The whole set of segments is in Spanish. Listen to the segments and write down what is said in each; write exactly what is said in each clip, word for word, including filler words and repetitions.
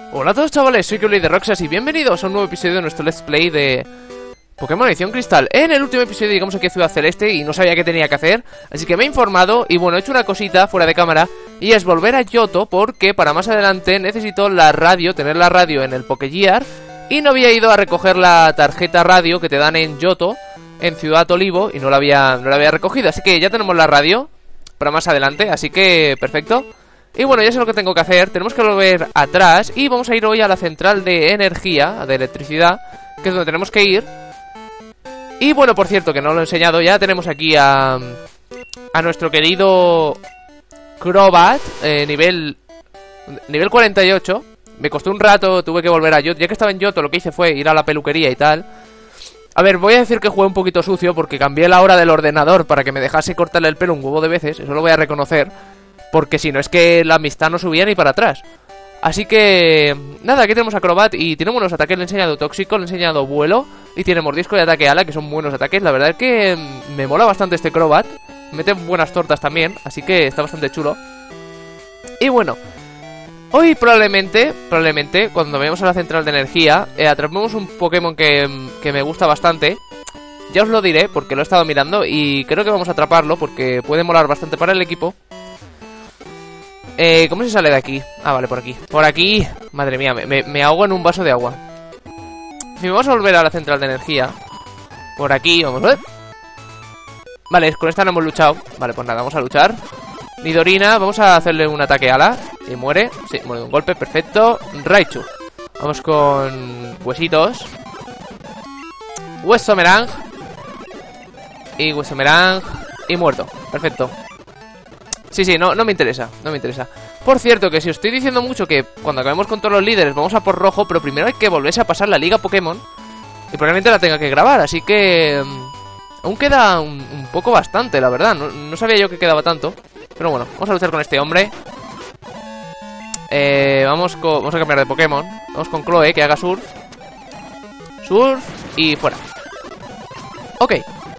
Hola a todos chavales, soy Keuli de Roxas y bienvenidos a un nuevo episodio de nuestro Let's Play de Pokémon Edición Cristal. En el último episodio llegamos aquí a Ciudad Celeste y no sabía qué tenía que hacer, así que me he informado y bueno, he hecho una cosita fuera de cámara y es volver a Johto porque para más adelante necesito la radio, tener la radio en el Pokégear y no había ido a recoger la tarjeta radio que te dan en Johto, en Ciudad Olivo, y no la había, no la había recogido, así que ya tenemos la radio para más adelante, así que perfecto. Y bueno, ya sé lo que tengo que hacer, tenemos que volver atrás y vamos a ir hoy a la central de energía, de electricidad, que es donde tenemos que ir. Y bueno, por cierto, que no lo he enseñado, ya tenemos aquí a, a nuestro querido Crobat, eh, nivel, nivel cuarenta y ocho. Me costó un rato, tuve que volver a Johto, ya que estaba en Johto lo que hice fue ir a la peluquería y tal. A ver, voy a decir que jugué un poquito sucio porque cambié la hora del ordenador para que me dejase cortarle el pelo un huevo de veces, eso lo voy a reconocer. Porque si no es que la amistad no subía ni para atrás. Así que... nada, aquí tenemos a Crobat y tiene buenos ataques. Le he enseñado tóxico, le he enseñado vuelo y tiene mordisco y ataque ala, que son buenos ataques. La verdad es que me mola bastante este Crobat. Mete buenas tortas también, así que está bastante chulo. Y bueno, hoy probablemente, probablemente, cuando vayamos a la central de energía, eh, atrapemos un Pokémon que, que me gusta bastante. Ya os lo diré porque lo he estado mirando y creo que vamos a atraparlo porque puede molar bastante para el equipo. Eh, ¿cómo se sale de aquí? Ah, vale, por aquí. Por aquí. Madre mía, me, me, me ahogo en un vaso de agua. En fin, vamos a volver a la central de energía. Por aquí, vamos a ver. Vale, con esta no hemos luchado. Vale, pues nada, vamos a luchar. Nidorina, vamos a hacerle un ataque ala. Y muere. Sí, muere de un golpe, perfecto. Raichu. Vamos con huesitos. Hueso Merang. Y hueso Merang. Y muerto, perfecto. Sí, sí, no, no me interesa, no me interesa. Por cierto, que si os estoy diciendo mucho que cuando acabemos con todos los líderes vamos a por rojo, pero primero hay que volverse a pasar la liga Pokémon y probablemente la tenga que grabar, así que... Um, aún queda un, un poco bastante, la verdad, no, no sabía yo que quedaba tanto. Pero bueno, vamos a luchar con este hombre. eh, vamos, con, vamos a cambiar de Pokémon. Vamos con Chloe, que haga surf. Surf y fuera. Ok.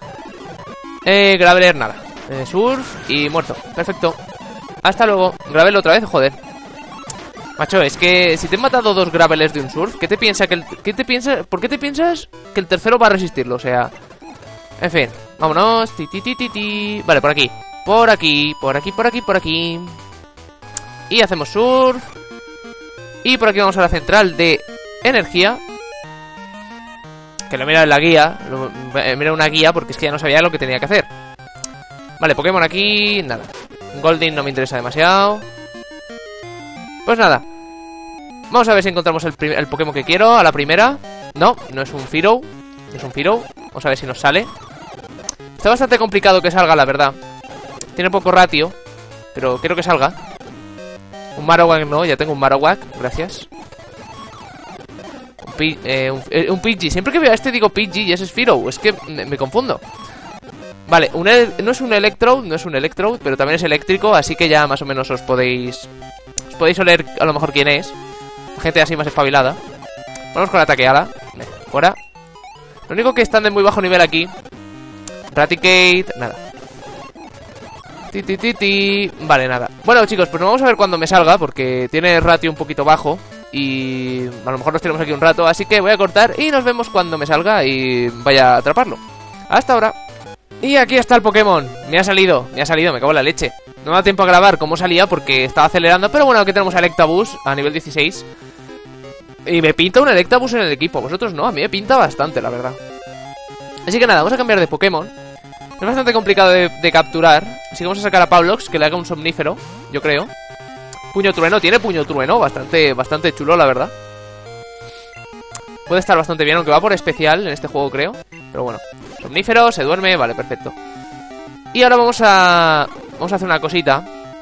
Eh, Graveler nada. Eh, surf y muerto, perfecto. Hasta luego, Gravel otra vez, joder. Macho, es que si te he matado dos Gravelers de un surf, ¿qué te piensa que el, qué te piensa, ¿por qué te piensas que el tercero va a resistirlo? O sea, en fin, vámonos. Ti, ti, ti, ti, ti. Vale, por aquí, por aquí, por aquí, por aquí, por aquí. Y hacemos surf. Y por aquí vamos a la central de energía. Que lo mira en la guía, lo, mira una guía porque es que ya no sabía lo que tenía que hacer. Vale, Pokémon aquí, nada. Goldeen no me interesa demasiado. Pues nada. Vamos a ver si encontramos el, el Pokémon que quiero a la primera. No, no es un Fearow. No es un Fearow. Vamos a ver si nos sale. Está bastante complicado que salga, la verdad. Tiene poco ratio, pero quiero que salga. Un Marowak no, ya tengo un Marowak. Gracias. Un, P eh, un, eh, un Pidgey. Siempre que veo a este digo Pidgey y ese es Fearow. Es que me, me confundo. Vale, un no es un Electrode, no es un Electrode, pero también es eléctrico, así que ya más o menos os podéis... Os podéis oler a lo mejor quién es. Gente así más espabilada. Vamos con ataque ala. Fuera. Lo único que están de muy bajo nivel aquí. Raticate, nada. Ti, ti, ti, ti. Vale, nada. Bueno, chicos, pues vamos a ver cuando me salga, porque tiene ratio un poquito bajo. Y a lo mejor nos tenemos aquí un rato, así que voy a cortar y nos vemos cuando me salga y vaya a atraparlo. Hasta ahora. Y aquí está el Pokémon, me ha salido, me ha salido, me cago en la leche. No me da tiempo a grabar cómo salía porque estaba acelerando. Pero bueno, aquí tenemos a Electabuzz a nivel dieciséis. Y me pinta un Electabuzz en el equipo. Vosotros no, a mí me pinta bastante, la verdad. Así que nada, vamos a cambiar de Pokémon. Es bastante complicado de, de capturar. Así que vamos a sacar a Pablox, que le haga un somnífero, yo creo. Puño trueno, tiene puño trueno, bastante, bastante chulo, la verdad. Puede estar bastante bien, aunque va por especial en este juego, creo. Pero bueno, somnífero, se duerme, vale, perfecto. Y ahora vamos a... Vamos a hacer una cosita.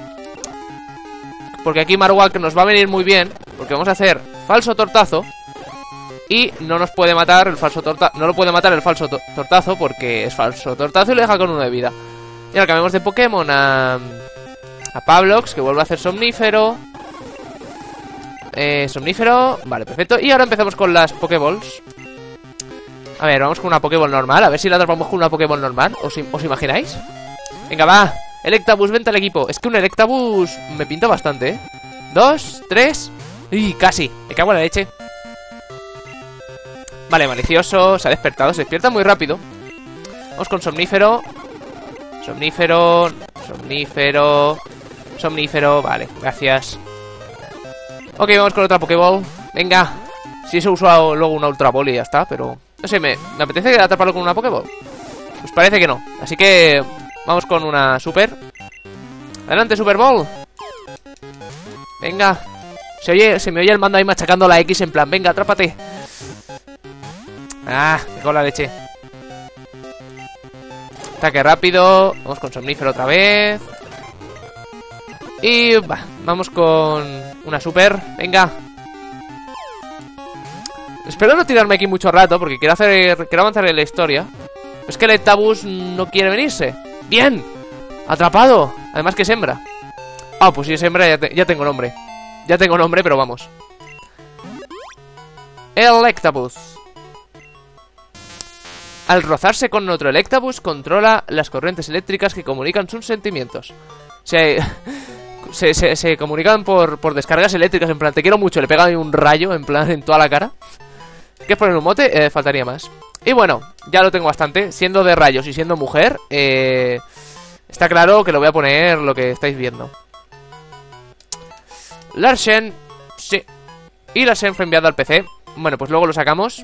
Porque aquí Marowak nos va a venir muy bien. Porque vamos a hacer falso tortazo. Y no nos puede matar el falso tortazo. No lo puede matar el falso to tortazo porque es falso tortazo y le deja con uno de vida. Y ahora cambiamos de Pokémon a... A Pablox, que vuelve a hacer somnífero. Eh, somnífero, vale, perfecto. Y ahora empezamos con las Pokéballs. A ver, vamos con una Pokéball normal. A ver si la atrapamos con una Pokéball normal. ¿Os, ¿Os imagináis? Venga, va, Electabuzz, vente al equipo. Es que un Electabuzz me pinta bastante, ¿eh? Dos, tres. ¡Y casi! Me cago en la leche. Vale, malicioso. Se ha despertado. Se despierta muy rápido. Vamos con somnífero. Somnífero. Somnífero. Somnífero. Vale, gracias. Ok, vamos con otra Pokéball. Venga. Si eso he usado luego una Ultra Ball y ya está, pero... No sé, me, me apetece atraparlo con una Pokéball. Pues parece que no. Así que vamos con una Super. Adelante, Super Ball. Venga. Se oye, se me oye el mando ahí machacando la X en plan, venga, atrápate. Ah, me cago en la leche. Ataque rápido. Vamos con somnífero otra vez. Y va, vamos con una Super. Venga. Espero no tirarme aquí mucho rato, porque quiero hacer, quiero avanzar en la historia. Es que el Electabuzz no quiere venirse. ¡Bien! Atrapado. Además que es hembra. Ah, pues si es hembra ya, te, ya tengo nombre. Ya tengo nombre, pero vamos. Electabuzz. Al rozarse con otro Electabuzz, controla las corrientes eléctricas que comunican sus sentimientos. Se, se, se, se comunican por, por descargas eléctricas. En plan, te quiero mucho. Le pega un rayo, en plan, en toda la cara. ¿Quieres poner un mote? Eh, faltaría más. Y bueno, ya lo tengo bastante. Siendo de rayos y siendo mujer, eh, está claro que lo voy a poner lo que estáis viendo. Larsen. Sí. Y Larsen fue enviado al P C. Bueno, pues luego lo sacamos.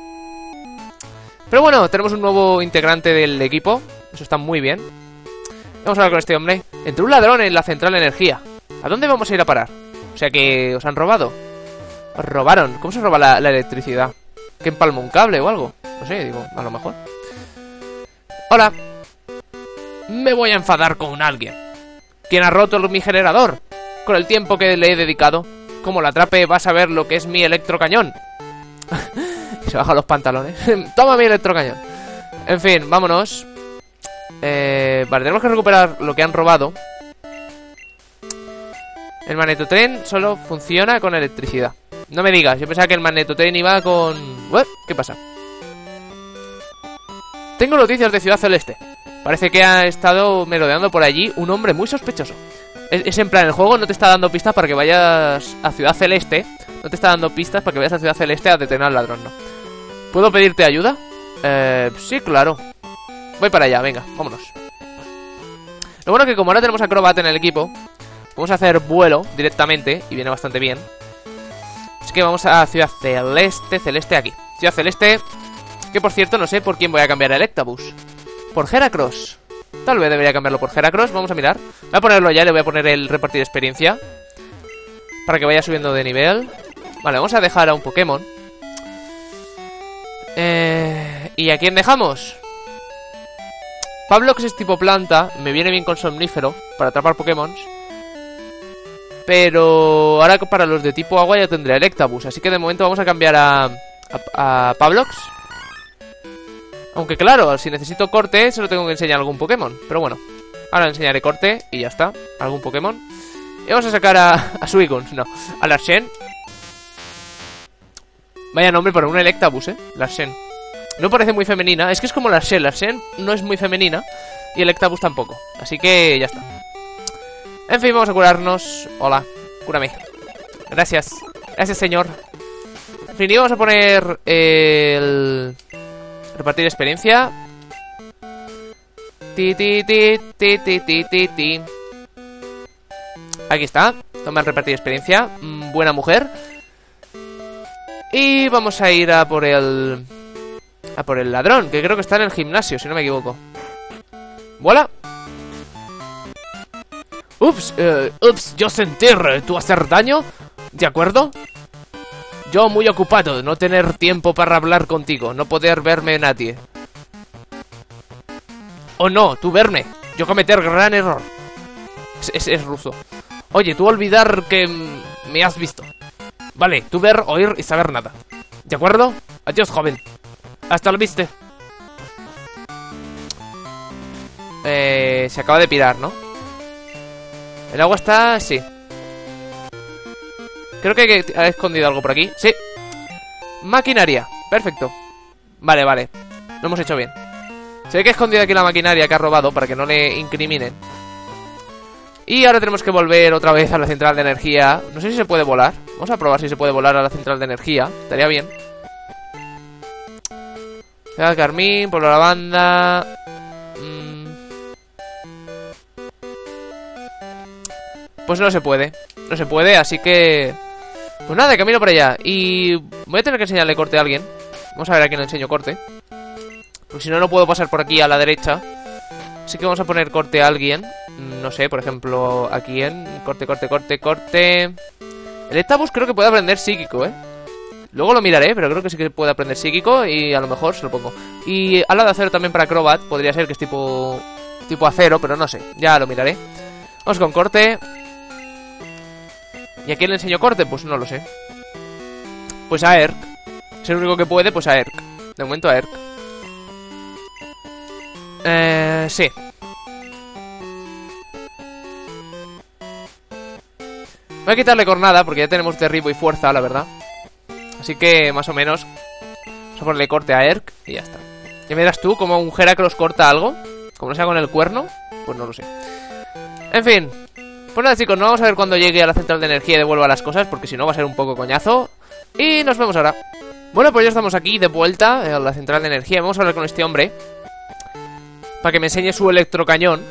Pero bueno, tenemos un nuevo integrante del equipo. Eso está muy bien. Vamos a hablar con este hombre. Entró un ladrón en la central de energía. ¿A dónde vamos a ir a parar? O sea que os han robado. Os robaron. ¿Cómo se roba la, la electricidad? ¿Que empalma un cable o algo? No sé, digo, a lo mejor. Hola. Me voy a enfadar con alguien. ¿Quién ha roto mi generador? Con el tiempo que le he dedicado. Como la atrape vas a ver lo que es mi electrocañón. Se bajan los pantalones. Toma mi electrocañón. En fin, vámonos. eh, Vale, tenemos que recuperar lo que han robado. El magnetotren solo funciona con electricidad. No me digas, yo pensaba que el magnetotren iba con... ¿What? ¿Qué pasa? Tengo noticias de Ciudad Celeste. Parece que ha estado merodeando por allí un hombre muy sospechoso. Es, es en plan, el juego no te está dando pistas para que vayas a Ciudad Celeste. No te está dando pistas para que vayas a Ciudad Celeste a detener al ladrón, no. ¿Puedo pedirte ayuda? Eh, sí, claro. Voy para allá, venga, vámonos. Lo bueno es que como ahora tenemos Acrobat en el equipo, vamos a hacer vuelo directamente y viene bastante bien. Así que vamos a Ciudad Celeste, Celeste aquí. Ciudad Celeste, que por cierto no sé por quién voy a cambiar a Electabuzz. Por Heracross. Tal vez debería cambiarlo por Heracross, vamos a mirar. Voy a ponerlo ya, le voy a poner el repartir experiencia para que vaya subiendo de nivel. Vale, vamos a dejar a un Pokémon. eh, ¿Y a quién dejamos? Pablox es tipo planta. Me viene bien con somnífero para atrapar Pokémon. Pero ahora para los de tipo agua ya tendré Electabuzz. Así que de momento vamos a cambiar a, a, a Pablox. Aunque claro, si necesito corte solo tengo que enseñar algún Pokémon. Pero bueno, ahora enseñaré corte y ya está. Algún Pokémon. Y vamos a sacar a, a Suicune, no, a Larsen. Vaya nombre para un Electabuzz, eh, Larsen. No parece muy femenina, es que es como Larsen. Larsen no es muy femenina y Electabuzz tampoco. Así que ya está. En fin, vamos a curarnos. Hola, cúrame. Gracias, gracias señor. En fin, y vamos a poner el... repartir experiencia. Ti, ti, ti, ti, ti, ti, ti, ti. Aquí está. Toma el repartir experiencia. mm, Buena mujer. Y vamos a ir a por el... a por el ladrón, que creo que está en el gimnasio, si no me equivoco. ¡Vuela! Ups, eh, ups, yo sentir, ¿tú hacer daño? ¿De acuerdo? Yo muy ocupado, no tener tiempo para hablar contigo, no poder verme nadie. Oh no, tú verme, yo cometer gran error. Es, es, es ruso. Oye, tú olvidar que me has visto. Vale, tú ver, oír y saber nada. ¿De acuerdo? Adiós, joven. Hasta lo viste. Eh, se acaba de pirar, ¿no? El agua está... sí. Creo que ha escondido algo por aquí. Sí. Maquinaria. Perfecto. Vale, vale. Lo hemos hecho bien. Se ve que ha escondido aquí la maquinaria que ha robado para que no le incriminen. Y ahora tenemos que volver otra vez a la central de energía. No sé si se puede volar. Vamos a probar si se puede volar a la central de energía. Estaría bien. Ciudad de Carmín, por la banda. Mm. Pues no se puede. No se puede, así que... Pues nada, de camino para allá. Y voy a tener que enseñarle corte a alguien. Vamos a ver a quién le enseño corte. Porque si no, no puedo pasar por aquí a la derecha. Así que vamos a poner corte a alguien. No sé, por ejemplo, ¿a quién? Corte, corte, corte, corte. El Etabus creo que puede aprender psíquico, ¿eh? Luego lo miraré, pero creo que sí que puede aprender psíquico. Y a lo mejor se lo pongo. Y ala de acero también para Crobat. Podría ser que es tipo... tipo acero, pero no sé. Ya lo miraré. Vamos con corte. ¿Y a quién le enseño corte? Pues no lo sé. Pues a Erk. Es el único que puede, pues a Erk. De momento a Erk. Eh... Sí. Voy a quitarle cornada porque ya tenemos derribo y fuerza, la verdad. Así que más o menos vamos a ponerle corte a Erk y ya está. Ya me dirás tú, como un Heracross corta algo. Como no sea con el cuerno, pues no lo sé. En fin. Pues nada, chicos, no vamos a ver cuando llegue a la central de energía y devuelva las cosas, porque si no va a ser un poco coñazo. Y nos vemos ahora. Bueno, pues ya estamos aquí de vuelta a la central de energía. Vamos a hablar con este hombre para que me enseñe su electrocañón.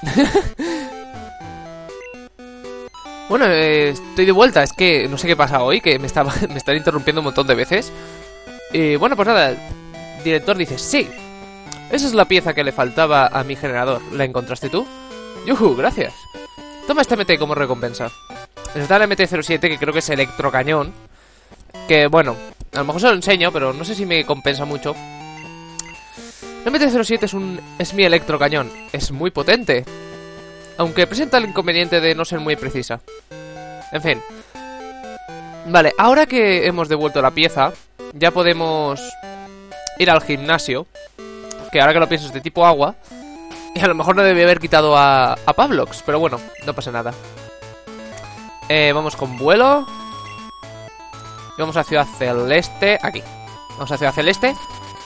Bueno, eh, estoy de vuelta. Es que no sé qué pasa hoy, que me, está, me están interrumpiendo un montón de veces. Y bueno, pues nada, el director dice, sí, esa es la pieza que le faltaba a mi generador. ¿La encontraste tú? Yuhu, gracias. Toma este M T como recompensa. Está el M T cero siete, que creo que es electrocañón. Que bueno, a lo mejor se lo enseño, pero no sé si me compensa mucho. El M T cero siete es un es mi electrocañón. Es muy potente, aunque presenta el inconveniente de no ser muy precisa. En fin. Vale, ahora que hemos devuelto la pieza, ya podemos ir al gimnasio. Que ahora que lo pienso es de tipo agua. Y a lo mejor no debí haber quitado a, a Pablox, pero bueno, no pasa nada. Eh, vamos con vuelo. Y vamos a Ciudad Celeste. Aquí. Vamos a Ciudad Celeste.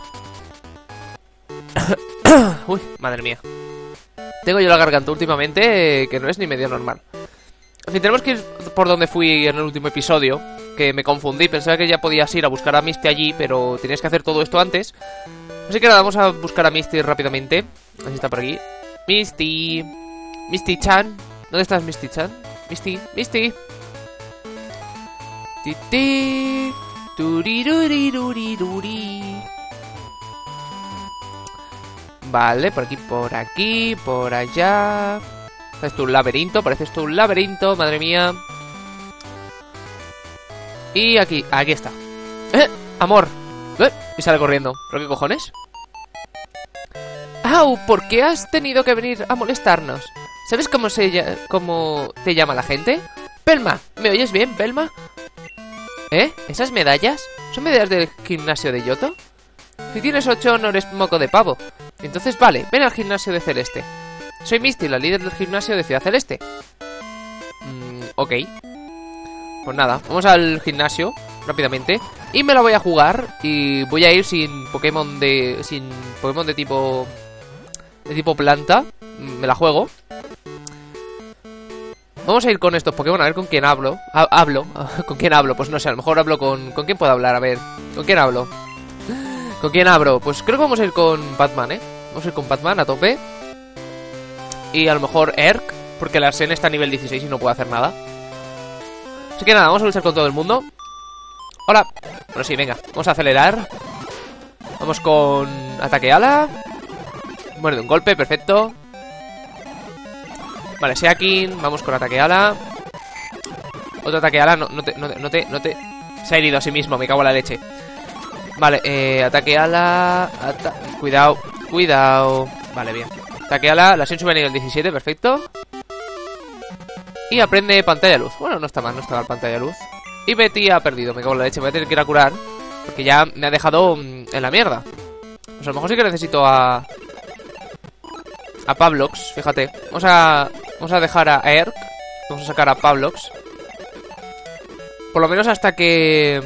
Uy, madre mía. Tengo yo la garganta últimamente eh, que no es ni medio normal. En fin, tenemos que ir por donde fui en el último episodio, que me confundí. Pensaba que ya podías ir a buscar a Misty allí, pero tenías que hacer todo esto antes. Así que nada, vamos a buscar a Misty rápidamente. A ver si está por aquí. Misty. Misty-chan. ¿Dónde estás, Misty-chan? Misty, Misty. Titi. Turirurirurirurí. Vale, por aquí, por aquí, por allá. Parece esto un laberinto, parece esto un laberinto, madre mía. Y aquí, aquí está. ¡Eh! ¡Amor! ¡Eh! Y sale corriendo. ¿Pero qué cojones? ¡Au! ¿Por qué has tenido que venir a molestarnos? ¿Sabes cómo se cómo te llama la gente? ¡Velma! ¿Me oyes bien, Velma? ¿Eh? ¿Esas medallas? ¿Son medallas del gimnasio de Yoto? Si tienes ocho no eres moco de pavo. Entonces vale, ven al gimnasio de Celeste. Soy Misty, la líder del gimnasio de Ciudad Celeste. Mm, ok. Pues nada, vamos al gimnasio rápidamente. Y me la voy a jugar. Y voy a ir sin Pokémon de... Sin Pokémon de tipo... De tipo planta. Me la juego. Vamos a ir con estos Pokémon, a ver con quién hablo. Ha hablo, ¿con quién hablo? Pues no sé, a lo mejor hablo con... ¿Con quién puedo hablar? A ver, ¿con quién hablo? ¿Con quién hablo? Pues creo que vamos a ir con Batman, ¿eh? Vamos a ir con Batman a tope. Y a lo mejor Erk, porque la Arsene está a nivel dieciséis y no puede hacer nada. Así que nada, vamos a luchar con todo el mundo. Hola. Bueno, sí, venga, vamos a acelerar. Vamos con ataque ala. Muerde un golpe, perfecto. Vale, Seakin, vamos con ataque ala. Otro ataque ala, no, no te, no, no te, no te... Se ha herido a sí mismo, me cago en la leche. Vale, eh, ataque ala ata Cuidado, cuidado. Vale, bien. Ataque ala, la Sen sube a nivel diecisiete, perfecto. Y aprende pantalla luz. Bueno, no está mal, no está mal pantalla luz. Y Betty ha perdido, me cago en la leche. Voy a tener que ir a curar, porque ya me ha dejado mmm, en la mierda. Pues a lo mejor sí que necesito a... A Pablox, fíjate. Vamos a... Vamos a dejar a Erk. Vamos a sacar a Pablox. Por lo menos hasta que...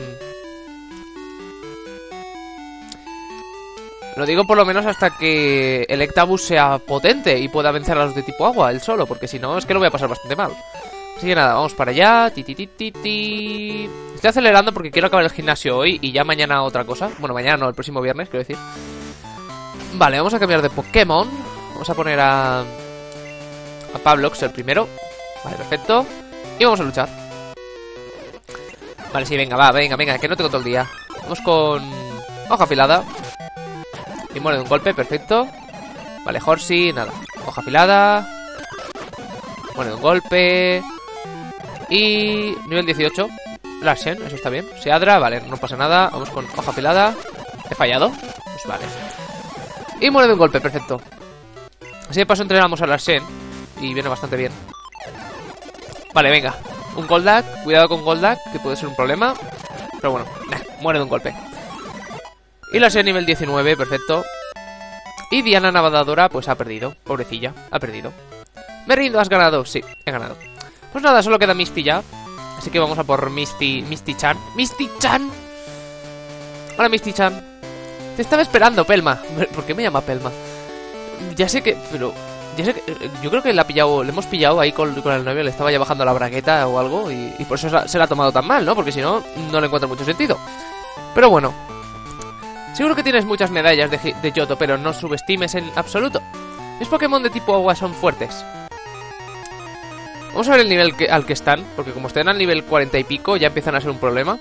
Lo digo por lo menos hasta que el Electabuzz sea potente y pueda vencer a los de tipo agua él solo, porque si no es que lo voy a pasar bastante mal. Así que nada, vamos para allá. Ti, ti, ti, ti, ti. Estoy acelerando porque quiero acabar el gimnasio hoy y ya mañana otra cosa. Bueno, mañana no, el próximo viernes, quiero decir. Vale, vamos a cambiar de Pokémon. Vamos a poner a... a Pablox, el primero. Vale, perfecto. Y vamos a luchar. Vale, sí, venga, va, venga, venga, que no tengo todo el día. Vamos con... hoja afilada. Y muere de un golpe, perfecto. Vale, Horsey, nada. Hoja afilada. Muere de un golpe. Y... nivel dieciocho. Larsen, eso está bien. Seadra, vale, no pasa nada. Vamos con hoja afilada. He fallado. Pues vale. Y muere de un golpe, perfecto. Así de paso entrenamos a Larsen. Y viene bastante bien. Vale, venga. Un Goldak, cuidado con Goldak, que puede ser un problema. Pero bueno, nah, muere de un golpe. Y Larsen nivel diecinueve, perfecto. Y Diana Nadadora, pues ha perdido. Pobrecilla, ha perdido. Me rindo, has ganado, sí, he ganado. Pues nada, solo queda Misty ya. Así que vamos a por Misty, Misty-chan. ¡Misty-chan! Hola, Misty-chan. Te estaba esperando, Pelma. ¿Por qué me llama Pelma? Ya sé que... pero... ya sé que... yo creo que la ha pillado... le hemos pillado ahí con, con el novio. Le estaba ya bajando la bragueta o algo. Y, y por eso se la, se la ha tomado tan mal, ¿no? Porque si no, no le encuentro mucho sentido. Pero bueno. Seguro que tienes muchas medallas de, de Johto, pero no subestimes en absoluto. Mis Pokémon de tipo agua son fuertes. Vamos a ver el nivel que, al que están. Porque como estén al nivel cuarenta y pico, ya empiezan a ser un problema.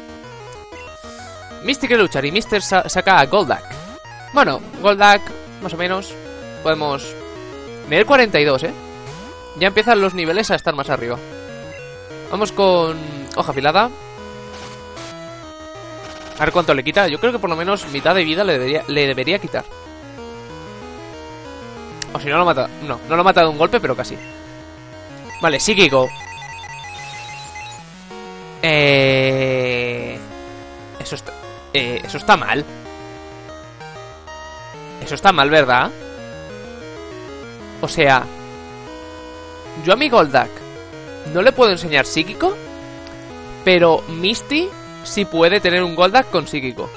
Misty quiere luchar y Mister sa saca a Goldak. Bueno, Goldak, más o menos. Podemos... nivel cuarenta y dos, ¿eh? Ya empiezan los niveles a estar más arriba. Vamos con hoja afilada. A ver cuánto le quita. Yo creo que por lo menos mitad de vida le debería, le debería quitar. O si no lo mata... no, no lo mata de un golpe, pero casi. Vale, psíquico. Eh... Eso está... Eh, eso está mal. Eso está mal, ¿verdad? O sea... yo a mi Goldak no le puedo enseñar psíquico, pero Misty sí puede tener un Goldak con psíquico.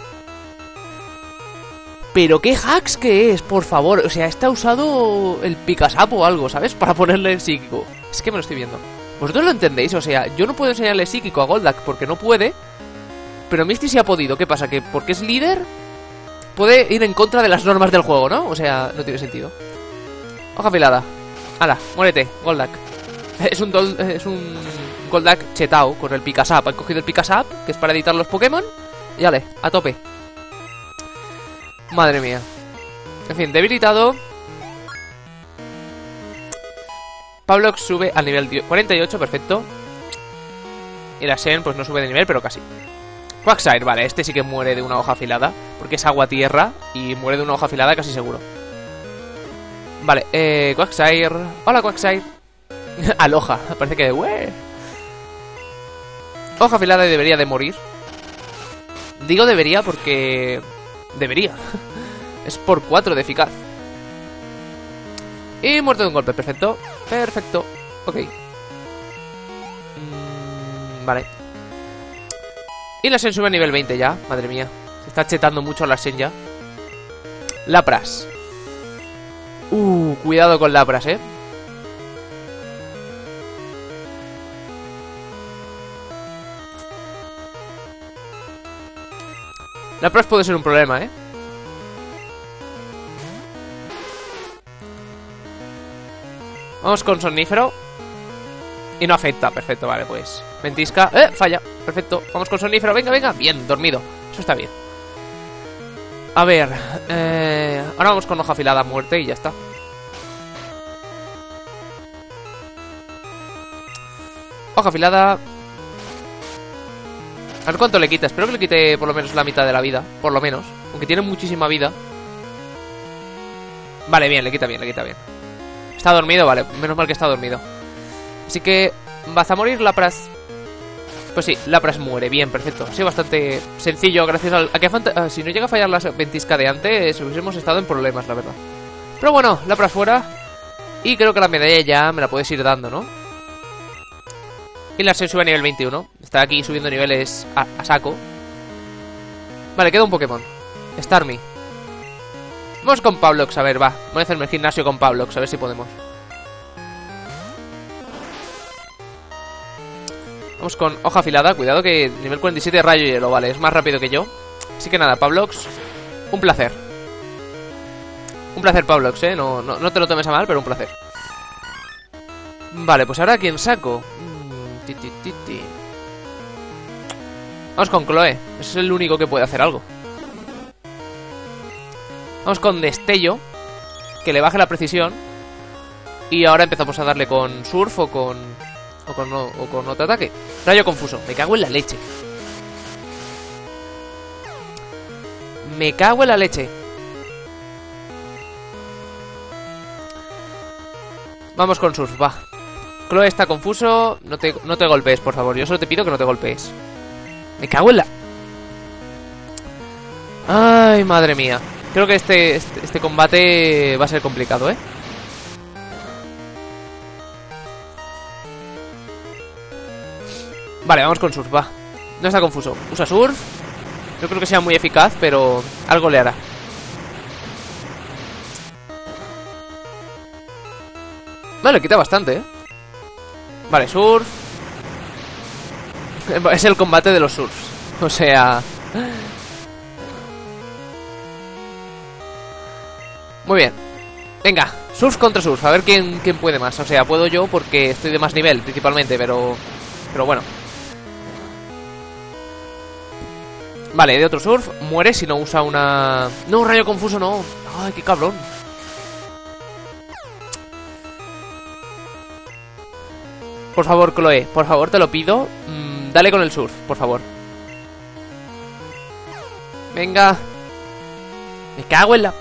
Pero qué hacks que es, por favor. O sea, está usado el Picasapo o algo, ¿sabes? Para ponerle el psíquico. Es que me lo estoy viendo. ¿Vosotros lo entendéis? O sea, yo no puedo enseñarle psíquico a Goldak porque no puede, pero Misty sí ha podido. ¿Qué pasa? ¿Que porque es líder puede ir en contra de las normas del juego, ¿no? O sea, no tiene sentido. Hoja afilada. Hala, muérete, Goldak. Es un, dol, es un Goldak chetao con el Picasap. Han cogido el Picasap, que es para editar los Pokémon. Y vale, a tope. Madre mía. En fin, debilitado. Pablox sube al nivel cuarenta y ocho, perfecto. Y la Shen pues no sube de nivel, pero casi. Quagsire, vale, este sí que muere de una hoja afilada, porque es agua-tierra y muere de una hoja afilada casi seguro. Vale, eh, Quagsire. Hola, Quagsire. Aloha, parece que... ¡Wee! Hoja afilada y debería de morir. Digo debería porque... debería. Es por cuatro de eficaz. Y muerto de un golpe, perfecto. Perfecto, ok. mm, Vale. Y la Shen sube a nivel veinte ya, madre mía. Se está chetando mucho la Shen ya. Lapras. Uh, cuidado con Lapras, eh. Lapras puede ser un problema, eh. Vamos con Somnífero. Y no afecta, perfecto, vale, pues Ventisca, eh, falla, perfecto. Vamos con Somnífero, venga, venga, bien, dormido. Eso está bien. A ver, eh, ahora vamos con hoja afilada, muerte y ya está. Hoja afilada. A ver cuánto le quita, espero que le quite por lo menos la mitad de la vida. Por lo menos, aunque tiene muchísima vida. Vale, bien, le quita bien, le quita bien. Está dormido, vale, menos mal que está dormido. Así que vas a morir, Lapras. Pues sí, Lapras muere, bien, perfecto. Ha sido bastante sencillo, gracias al, a que uh, si no llega a fallar la ventisca de antes, hubiésemos estado en problemas, la verdad. Pero bueno, Lapras fuera. Y creo que la medalla ya me la puedes ir dando, ¿no? Y la Shen sube a nivel veintiuno. Está aquí subiendo niveles a, a saco. Vale, queda un Pokémon, Starmie. Vamos con Pablox, a ver, va. Voy a hacerme el gimnasio con Pablox, a ver si podemos. Vamos con hoja afilada. Cuidado que nivel cuarenta y siete rayo hielo, vale, es más rápido que yo. Así que nada, Pablox, un placer. Un placer, Pablox, eh. No, no, no te lo tomes a mal, pero un placer. Vale, pues ahora ¿quién saco? Mm, ti, ti, ti, ti. Vamos con Chloe. Ese es el único que puede hacer algo. Vamos con Destello, que le baje la precisión. Y ahora empezamos a darle con Surf o con... O con, o con otro ataque. Rayo confuso. Me cago en la leche. Me cago en la leche. Vamos con Surf, va. Chloe está confuso. No te, no te golpees, por favor. Yo solo te pido que no te golpees. Me cago en la... Ay, madre mía. Creo que este, este, este combate va a ser complicado, ¿eh? Vale, vamos con Surf, va. No está confuso. Usa Surf. No creo que sea muy eficaz, pero algo le hará. Vale, quita bastante, ¿eh? Vale, Surf. Es el combate de los Surfs. O sea... Muy bien. Venga, Surf contra Surf. A ver quién, quién puede más. O sea, puedo yo porque estoy de más nivel, principalmente, pero... Pero bueno. Vale, de otro Surf. Muere si no usa una... No, rayo confuso no. Ay, qué cabrón. Por favor, Chloe, por favor, te lo pido. mm, Dale con el Surf, por favor. Venga. Me cago en la...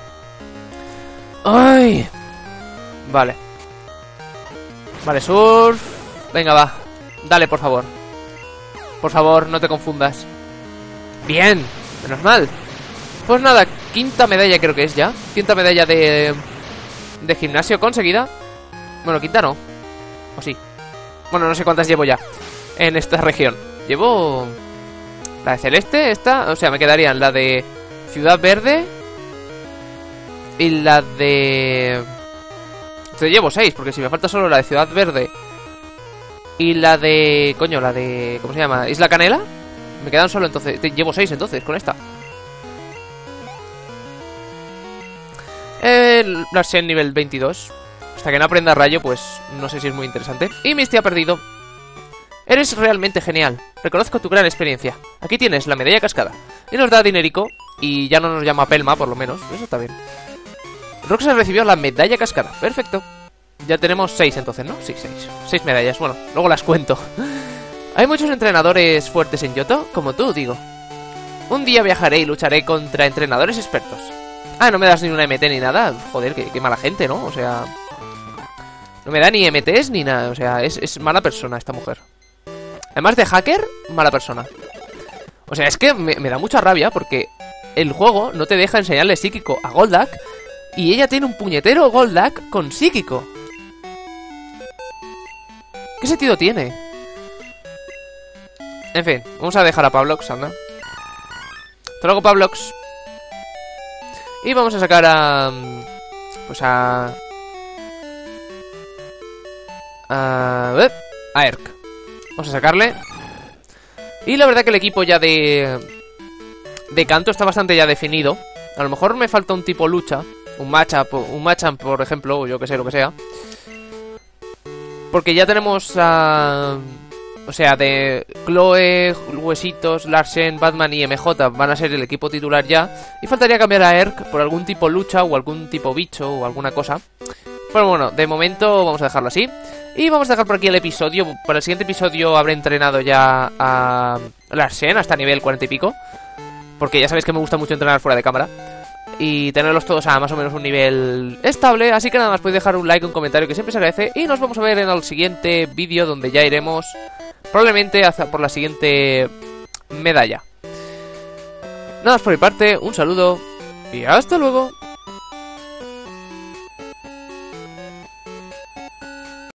Ay. Vale. Vale, Surf. Venga, va. Dale, por favor. Por favor, no te confundas. Bien, menos mal. Pues nada, quinta medalla creo que es ya. Quinta medalla de... De gimnasio conseguida. Bueno, quinta no. O sí. Bueno, no sé cuántas llevo ya en esta región. Llevo... La de celeste, esta. O sea, me quedarían la de Ciudad Verde y la de... Te llevo seis, porque si me falta solo la de Ciudad Verde y la de... Coño, la de... ¿Cómo se llama? ¿Isla Canela? Me quedan solo entonces... Te llevo seis entonces, con esta. El Larsen nivel veintidós. Hasta que no aprenda rayo, pues no sé si es muy interesante. Y Misty ha perdido. Eres realmente genial. Reconozco tu gran experiencia. Aquí tienes la medalla cascada. Y nos da dinerico. Y ya no nos llama Pelma, por lo menos. Eso está bien. Roxas recibió la medalla cascada. Perfecto. Ya tenemos seis entonces, ¿no? Sí, seis. Seis medallas. Bueno, luego las cuento. Hay muchos entrenadores fuertes en Yoto, como tú, digo. Un día viajaré y lucharé contra entrenadores expertos. Ah, no me das ni una M T ni nada. Joder, qué, qué mala gente, ¿no? O sea... No me da ni M Ts ni nada. O sea, es, es mala persona esta mujer. Además de hacker, mala persona. O sea, es que me, me da mucha rabia porque el juego no te deja enseñarle psíquico a Goldak y ella tiene un puñetero Goldak con psíquico. ¿Qué sentido tiene? En fin, vamos a dejar a Pablox, anda. Hasta luego, Pablox. Y vamos a sacar a... Pues a... A... A Erk. Vamos a sacarle. Y la verdad que el equipo ya de... De canto está bastante ya definido. A lo mejor me falta un tipo lucha. Un matchup, un matchup por ejemplo, o yo que sé, lo que sea. Porque ya tenemos a... O sea, de Chloe, Huesitos, Larsen, Batman y M J van a ser el equipo titular ya. Y faltaría cambiar a Erk por algún tipo lucha o algún tipo bicho o alguna cosa. Pero bueno, de momento vamos a dejarlo así. Y vamos a dejar por aquí el episodio. Para el siguiente episodio habré entrenado ya a Larsen hasta nivel cuarenta y pico. Porque ya sabéis que me gusta mucho entrenar fuera de cámara. Y tenerlos todos a más o menos un nivel estable. Así que nada más, podéis dejar un like, un comentario, que siempre se agradece. Y nos vamos a ver en el siguiente vídeo, donde ya iremos probablemente hacia por la siguiente medalla. Nada más por mi parte, un saludo y hasta luego.